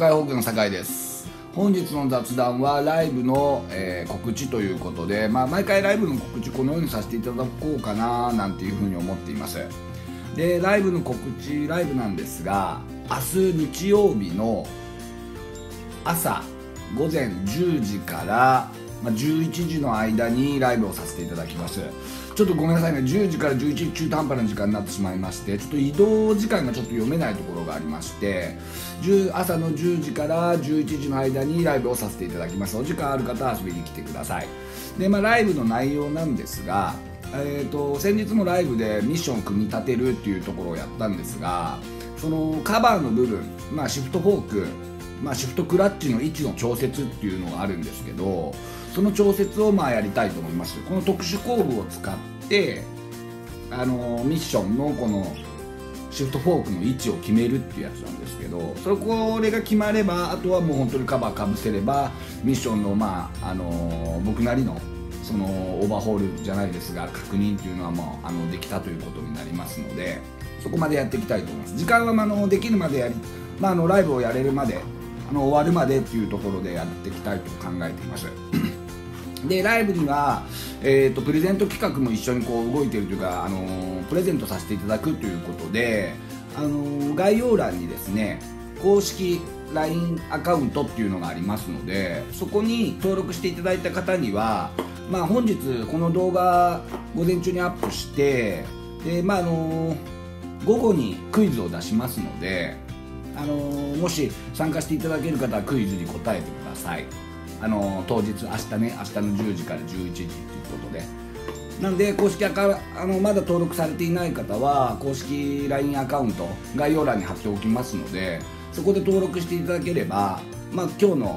解放の酒井です。本日の雑談はライブの、告知ということで、毎回ライブの告知このようにさせていただこうかななんていうふうに思っています。で、ライブの告知、ライブなんですが、明日日曜日の朝午前10時から11時の間にライブをさせていただきます。ちょっとごめんなさいね、10時から11時中途半端な時間になってしまいまして、ちょっと移動時間がちょっと読めないところがありまして、朝の10時から11時の間にライブをさせていただきます。お時間ある方は遊びに来てください。で、ライブの内容なんですが、先日もライブでミッションを組み立てるっていうところをやったんですが、そのカバーの部分、シフトフォーク、シフトクラッチの位置の調節っていうのがあるんですけど、その調節をやりたいと思います。この特殊工具を使ってミッションのこのシフトフォークの位置を決めるっていうやつなんですけど、これが決まればあとはもう本当にカバーかぶせればミッションの僕なりのそのオーバーホールじゃないですが確認っていうのはもうできたということになりますので、そこまでやっていきたいと思います。時間はできるまでやり、ライブをやれるまで終わるまでっていうところでやっていきたいと考えています。で、ライブには、プレゼント企画も一緒に動いているというか、プレゼントさせていただくということで、概要欄にですね公式 LINE アカウントっていうのがありますので、そこに登録していただいた方には、本日この動画午前中にアップして、で、午後にクイズを出しますので、もし参加していただける方はクイズに答えてください。当日、明日の10時から11時ということで、なんで公式まだ登録されていない方は公式 LINE アカウント概要欄に貼っておきますので、そこで登録していただければ、今日の、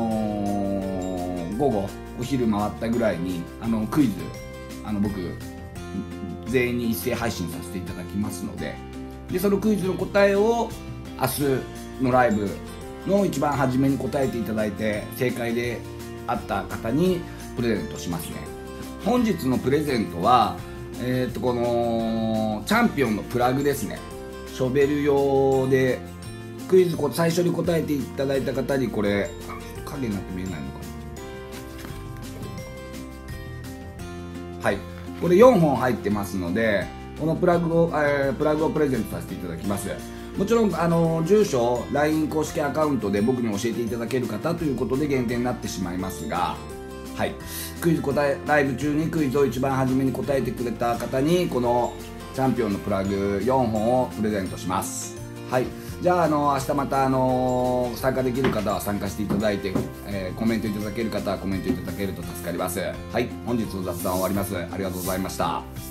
午後お昼回ったぐらいにクイズ僕全員に一斉配信させていただきますので、そのクイズの答えを明日のライブの一番初めに答えていただいて正解であった方にプレゼントしますね。本日のプレゼントは、このチャンピオンのプラグですね。ショベル用でクイズ最初に答えていただいた方にこれ影になって見えないのかな。はい、これ4本入ってますので、このプラグをプレゼントさせていただきます。もちろん住所 LINE 公式アカウントで僕に教えていただける方ということで限定になってしまいますが、はい、ライブ中にクイズを一番初めに答えてくれた方にこのチャンピオンのプラグ4本をプレゼントします。はい、じゃあ明日また参加できる方は参加していただいて、コメントいただける方はコメントいただけると助かります。はい、本日の雑談終わります。ありがとうございました。